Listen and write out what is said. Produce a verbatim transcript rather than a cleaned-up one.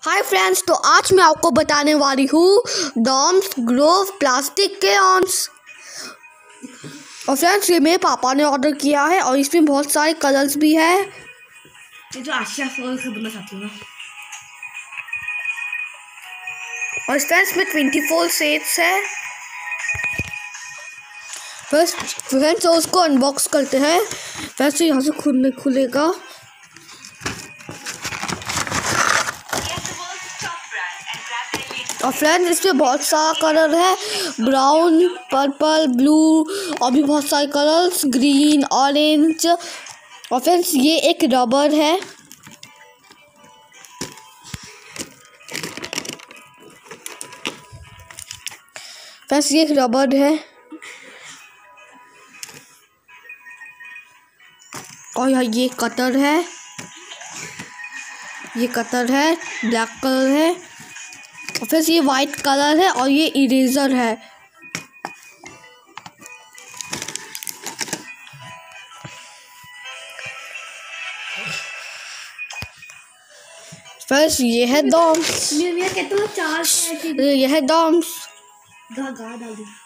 Hi friends, तो आज मैं आपको बताने वाली हूँ डॉम्स ग्रोव प्लास्टिक के ऑन्स। और फ्रेंड्स, ये मेरे पापा ने ऑर्डर किया है और इसमें बहुत सारे कलर्स भी है। ये जो आशिया फ्लोर खरीदना चाहती हूँ और फ्रेंड्स में ट्वेंटी फोर शेड्स है। फर्स्ट फ्रेंड्स तो उसको अनबॉक्स करते हैं। फ्रेंड्स यहाँ से खुलने खुलेगा और फ्रेंड्स इसमें बहुत सारा कलर है, ब्राउन, पर्पल, ब्लू और भी बहुत सारे कलर्स, ग्रीन, ऑरेंज। और फ्रेंड्स ये एक रबर है। फ्रेंड्स ये एक रबर है और यहाँ ये कटर है, ये कटर है, ब्लैक कलर है। और फिर ये वाइट कलर है और ये इरेजर है। फिर ये है डॉम्स, ये है डॉम्स। गा गा डाल दी।